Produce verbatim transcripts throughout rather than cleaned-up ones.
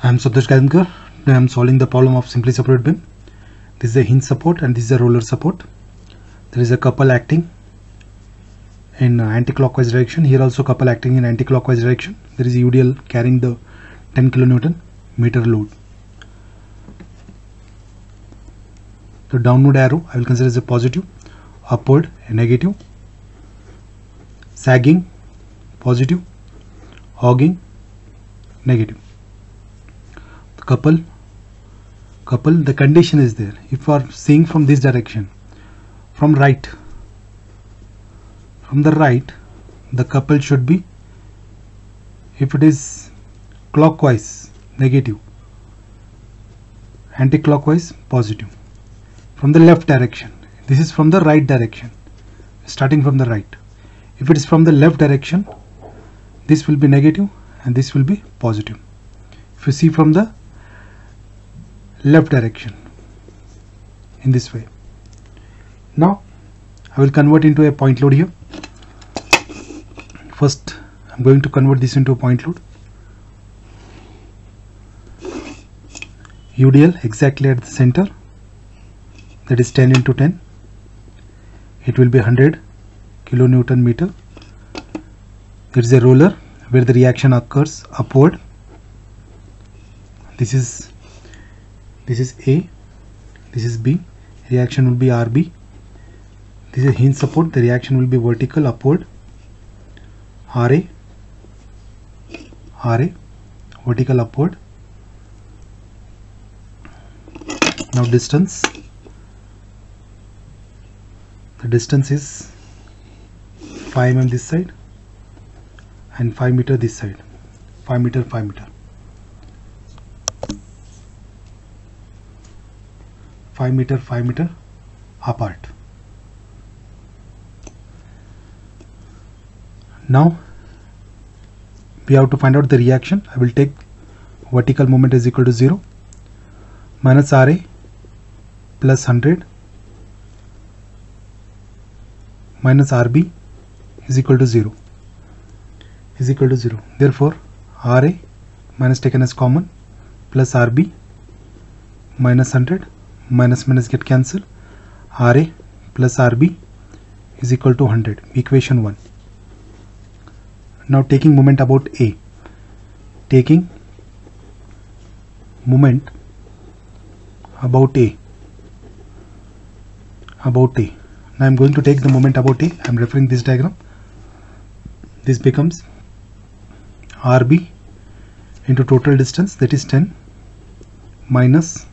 I am Santosh Gaidhankar. Today I am solving the problem of simply supported beam. This is a hinge support and this is a roller support. There is a couple acting in anti-clockwise direction. Here also couple acting in anti-clockwise direction. There is a U D L carrying the ten kilonewton meter load. The downward arrow I will consider as a positive, upward a negative, sagging positive, hogging negative. The couple couple the condition is there. If you are seeing from this direction, from right from the right the couple should be, if it is clockwise negative, anti-clockwise positive. From the left direction, this is from the right direction, starting from the right. If it is from the left direction, this will be negative and this will be positive. If you see from the left direction in this way. Now I will convert into a point load here. First I am going to convert this into a point load. U D L exactly at the center, that is ten into ten. It will be one hundred kilonewton meter. There is a roller where the reaction occurs upward. This is this is A, this is B. Reaction will be R B. This is a hinge support. The reaction will be vertical upward. R A, R A, vertical upward. Now distance. The distance is five millimeters this side and five meter this side. five meter, five meter. five meter, five meter apart. Now we have to find out the reaction. I will take vertical moment is equal to zero minus R A plus one hundred minus R B is equal to zero is equal to zero. Therefore R A minus taken as common plus R B minus one hundred, minus minus get cancelled. R A plus R B is equal to one hundred. Equation one. Now taking moment about A, taking moment about A, about A. Now I am going to take the moment about A. I am referring this diagram. This becomes R B into total distance, that is ten, minus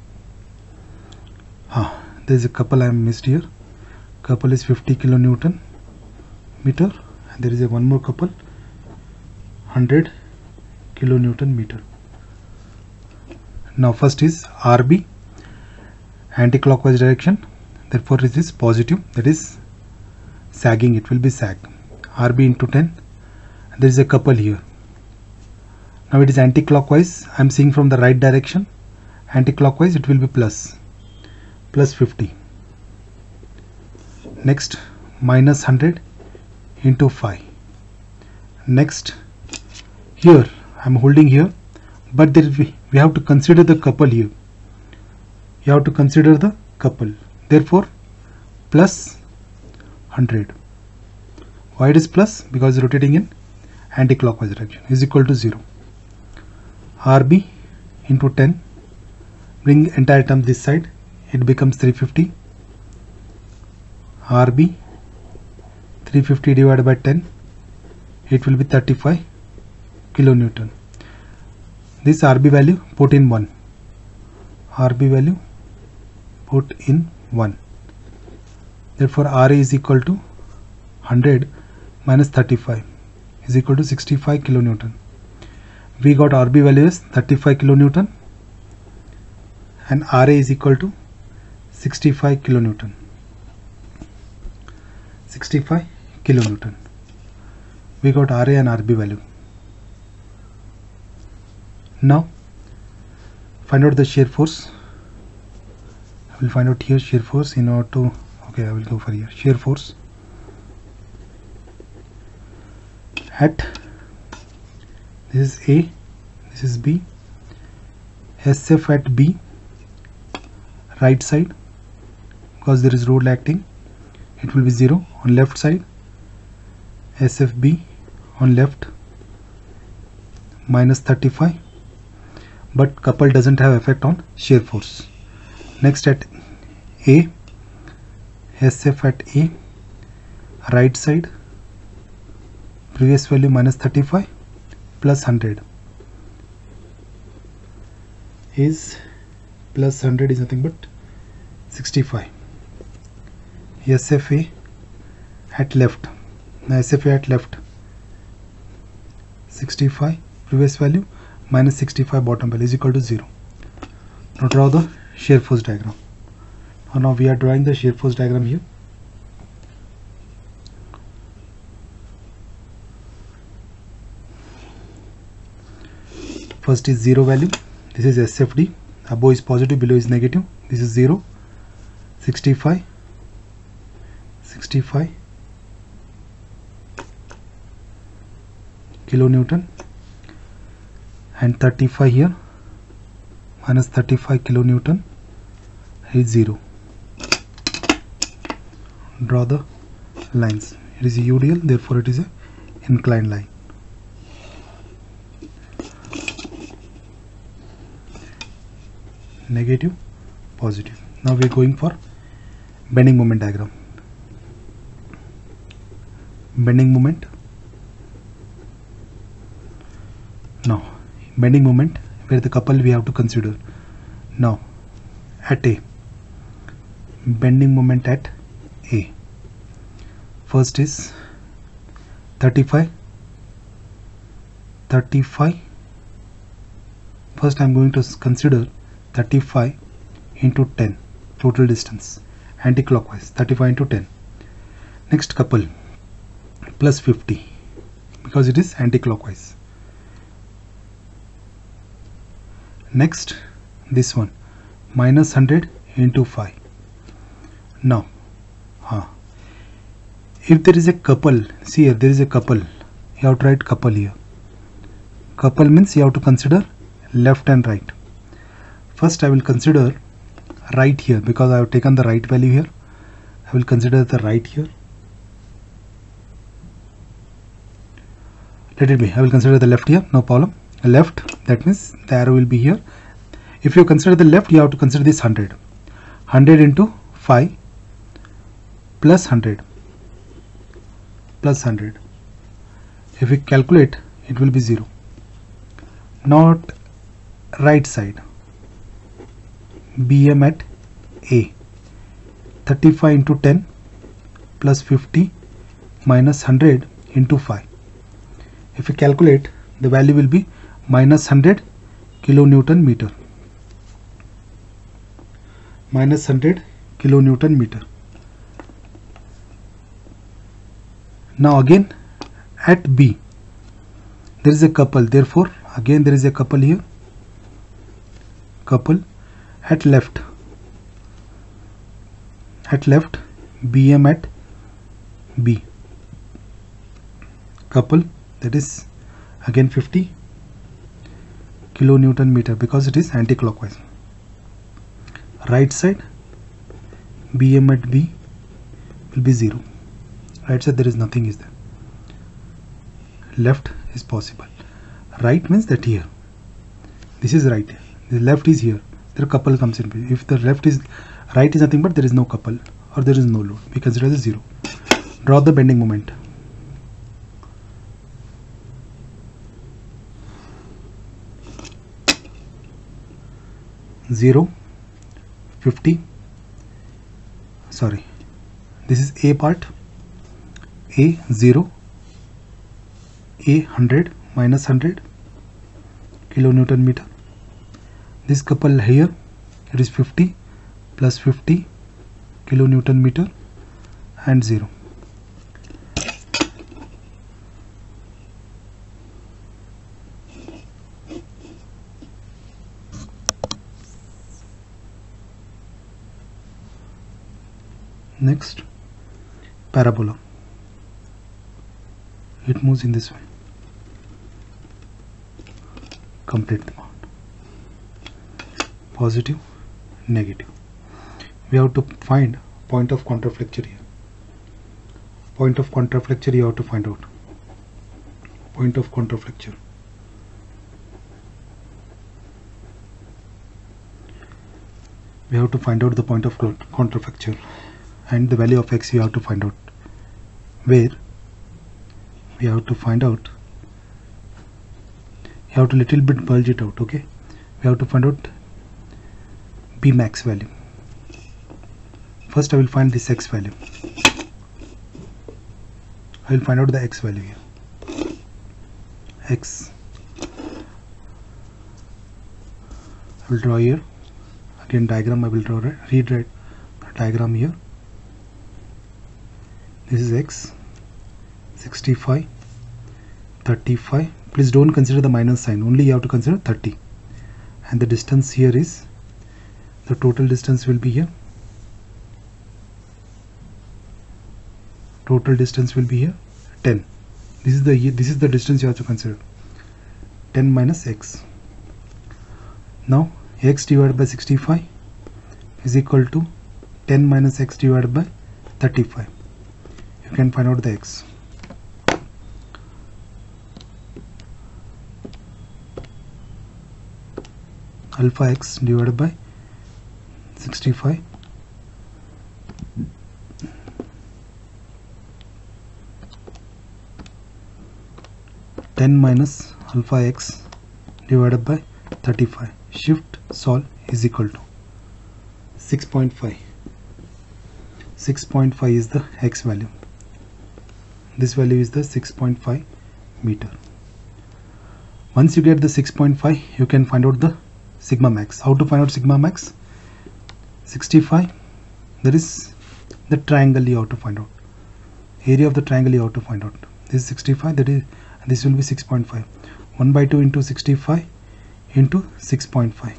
ah, there is a couple I am missed here. Couple is fifty kilonewton meter. There is a one more couple, one hundred kilonewton meter. Now first is R B, anti-clockwise direction. Therefore it is positive, that is sagging, it will be sag. R B into ten. There is a couple here. Now it is anti-clockwise. I am seeing from the right direction. Anti-clockwise it will be plus plus fifty. Next minus one hundred into five. Next here I am holding here, but there we, we have to consider the couple here. You have to consider the couple. Therefore plus one hundred. Why it is plus? Because rotating in anti-clockwise direction is equal to zero. R B into ten, bring entire term this side, it becomes three hundred fifty. R B three hundred fifty divided by ten, it will be thirty-five kilonewton. This R B value put in one. R B value put in one. Therefore R A is equal to one hundred minus thirty-five is equal to sixty-five kilonewton. We got R B value as thirty-five kilonewton and R A is equal to sixty-five kilonewton. sixty-five kilonewton. We got R A and R B value. Now find out the shear force. I will find out here shear force in order to, okay, I will go for here shear force at, this is A, this is B, S F at B, right side, because there is load acting, it will be zero. On left side, S F B on left minus thirty-five, but couple doesn't have effect on shear force. Next at A, S F at A, right side, previous value minus thirty-five plus one hundred is plus one hundred is nothing but sixty-five. S F A at left, now S F A at left, sixty-five previous value minus sixty-five bottom value is equal to zero. Now draw the shear force diagram. So now we are drawing the shear force diagram here. First is zero value, this is S F D, above is positive, below is negative, this is zero, sixty-five, sixty-five kilonewton, and thirty-five here, minus thirty-five kilonewton is zero. Draw the lines. It is a U D L, therefore it is a inclined line. Negative, positive. Now we are going for bending moment diagram. Bending moment. Now bending moment, where the couple we have to consider. Now at A, bending moment at A. First is thirty-five, thirty-five. First I am going to consider thirty-five into ten, total distance, anti-clockwise, thirty-five into ten. Next couple, plus fifty, because it is anti-clockwise. Next this one, minus one hundred into five. Now huh, if there is a couple, see here there is a couple, you have to write couple here. Couple means you have to consider left and right. First I will consider right here, because I have taken the right value here. I will consider the right here. Let it be. I will consider the left here, no problem. Left, that means the arrow will be here. If you consider the left, you have to consider this one hundred. one hundred into five plus one hundred plus one hundred. If we calculate, it will be zero. Not right side. B M at A, thirty-five into ten plus fifty minus one hundred into five. If we calculate, the value will be minus one hundred kilonewton meter. Minus one hundred kilonewton meter. Now again at B, there is a couple, therefore again there is a couple here. Couple at left, at left, B M at B, couple, that is again fifty kilonewton meter, because it is anti-clockwise. Right side, B M at B will be zero. Right side there is nothing is there. Left is possible. Right means that here, this is right here, the left is here. There couple comes in. If the left is right is nothing but there is no couple or there is no load, we consider as zero. Draw the bending moment. Zero, fifty. Sorry, this is A part. A zero, A one hundred minus one hundred kilonewton meter. This couple here, it is fifty plus fifty kilonewton meter and zero. Next, parabola. It moves in this way. Complete the mount. positive, negative. We have to find point of contraflexure here. Point of contraflexure you have to find out. Point of contraflexure. We have to find out the point of contraflexure, and the value of x we have to find out. Where we have to find out, you have to little bit bulge it out. Okay, we have to find out b max value. First I will find this x value. I will find out the x value here. X. I will draw here. Again diagram I will draw. Read right diagram here. This is x. sixty-five, thirty-five. Please don't consider the minus sign. Only you have to consider thirty. And the distance here is, the total distance will be here. Total distance will be here ten. This is the this is the distance you have to consider. ten minus x. Now x divided by sixty-five is equal to ten minus x divided by thirty-five. You can find out the x. Alpha x divided by sixty-five. ten minus alpha x divided by thirty-five. Shift solve is equal to six point five. six point five is the x value. This value is the six point five meter. Once you get the six point five, you can find out the sigma max. How to find out sigma max? sixty-five. There is the triangle you have to find out. Area of the triangle you have to find out. This is sixty-five. That is, this will be six point five. one by two into sixty-five into six point five.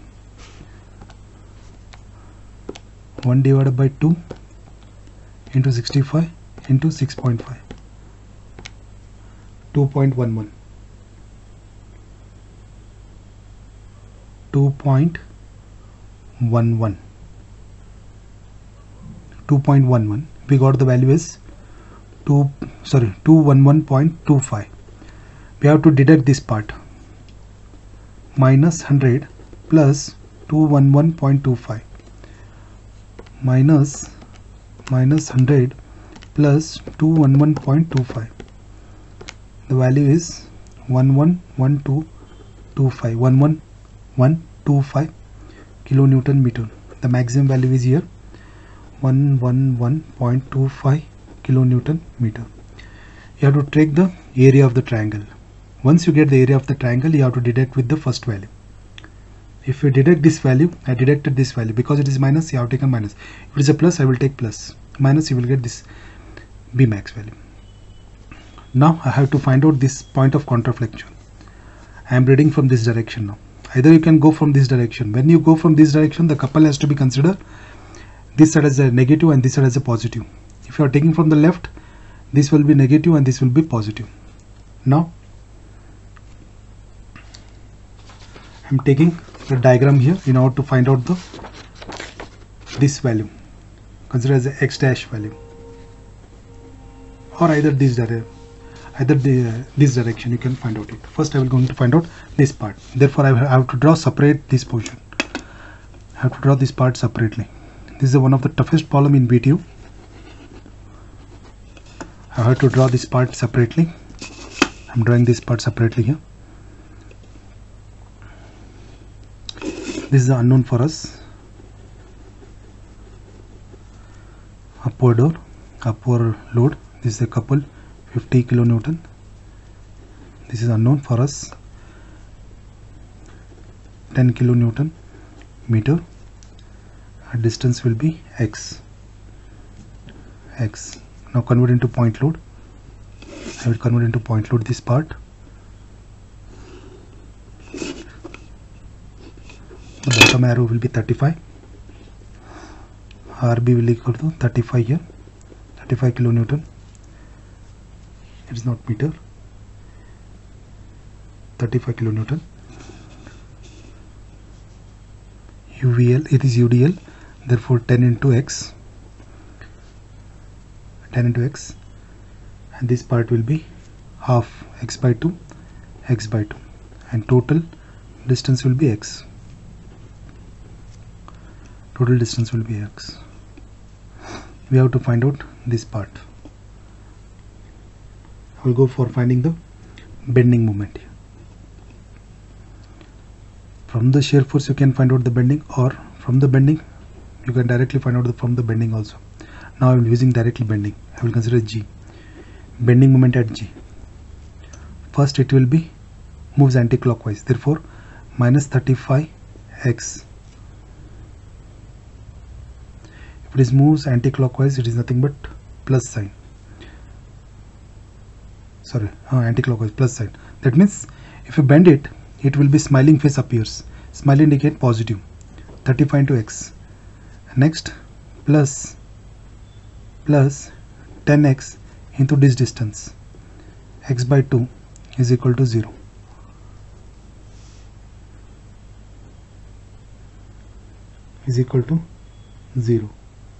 one divided by two into sixty-five into six point five. two point one one. two point one one. two point one one. We got the value is two sorry two hundred eleven point two five. We have to deduct this part. Minus one hundred plus two hundred eleven point two five. Minus minus one hundred plus two hundred eleven point two five. The value is one one one two two five. one one one two five kilonewton meter. The maximum value is here one one one point two five kilonewton meter. You have to take the area of the triangle. Once you get the area of the triangle, you have to deduct with the first value. If you deduct this value, I deducted this value. Because it is minus, you have taken minus. If it is a plus, I will take plus. Minus, you will get this b max value. Now I have to find out this point of contraflexion. I am reading from this direction now. Either you can go from this direction. When you go from this direction, the couple has to be considered this side as a negative and this side as a positive. If you are taking from the left, this will be negative and this will be positive. Now I am taking the diagram here in order to find out the this value. Consider as a x dash value, or either this direction, either the, uh, this direction you can find out it. First I will going to find out this part. Therefore I have to draw separate this portion. I have to draw this part separately. This is one of the toughest problem in B T U. I have to draw this part separately. I am drawing this part separately here. This is the unknown for us. Upward or upward load. This is a couple fifty kilonewton. This is unknown for us. ten kilonewton meter. Our distance will be x. X. Now convert into point load. I will convert into point load this part. The bottom arrow will be thirty-five. R B will equal to thirty-five here. thirty-five kilonewton. It is not meter. thirty-five kilonewton. U V L, it is U D L, therefore ten into x, ten into x, and this part will be half x by two, x by two, and total distance will be x. Total distance will be x. We have to find out this part. I will go for finding the bending moment. From the shear force you can find out the bending, or from the bending you can directly find out the, from the bending also. Now I am using directly bending. I will consider G. Bending moment at G. First it will be moves anti-clockwise, therefore minus thirty-five x. If it is moves anti-clockwise, it is nothing but plus sign. Sorry, uh, anti-clockwise plus sign. That means if you bend it, it will be smiling face appears. Smile indicate positive. thirty-five into x. Next plus plus ten x into this distance. X by two is equal to zero. Is equal to zero.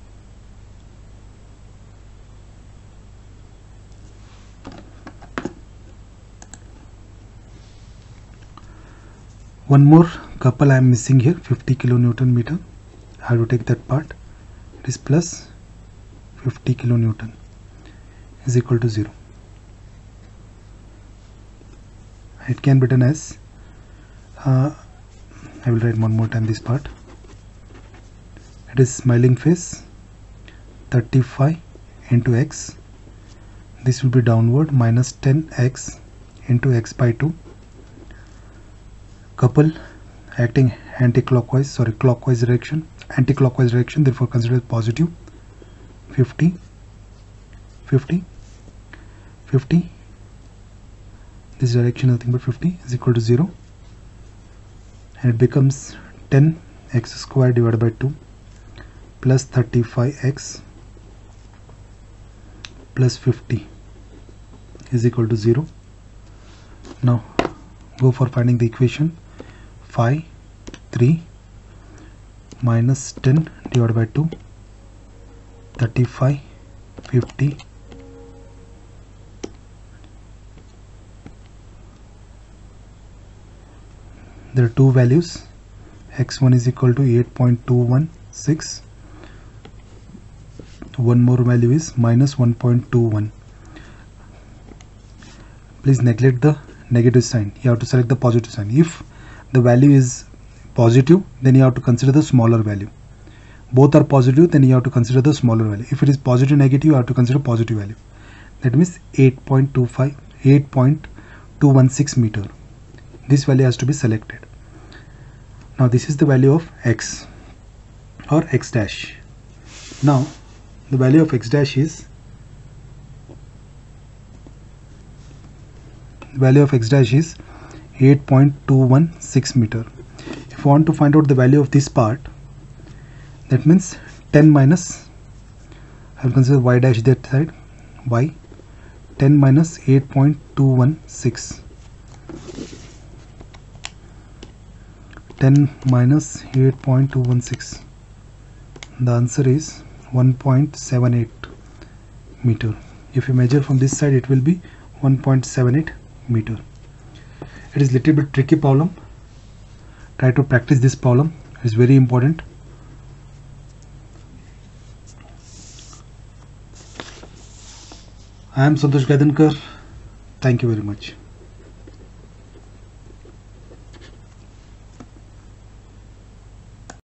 One more couple I am missing here, fifty kilonewton meter. I have to take that part. It is plus fifty kilonewton is equal to zero. It can be written as, uh, I will write one more time this part. It is smiling face, thirty-five into x. This will be downward, minus ten x into x by two. Couple acting anti-clockwise, sorry, clockwise direction, anti-clockwise direction, therefore consider positive. fifty, fifty, fifty. This direction nothing but fifty is equal to zero, and it becomes ten x squared divided by two plus thirty-five x plus fifty is equal to zero. Now go for finding the equation. five, three minus ten divided by two, thirty-five, fifty, there are two values. x one is equal to eight point two one six. One more value is minus one point two one. Please neglect the negative sign. You have to select the positive sign. If the value is positive, then you have to consider the smaller value. Both are positive, then you have to consider the smaller value. If it is positive negative, you have to consider positive value. That means eight point two five, eight point two one six meter. This value has to be selected. Now this is the value of x, or x dash. Now the value of x dash is, the value of x dash is eight point two one six meter. If you want to find out the value of this part, that means ten minus, I will consider y dash that side, y, ten minus eight point two one six. ten minus eight point two one six. The answer is one point seven eight meter. If you measure from this side, it will be one point seven eight meter. It is little bit tricky problem. Try to practice this problem. It's very important. I am Santosh Gaidankar. Thank you very much.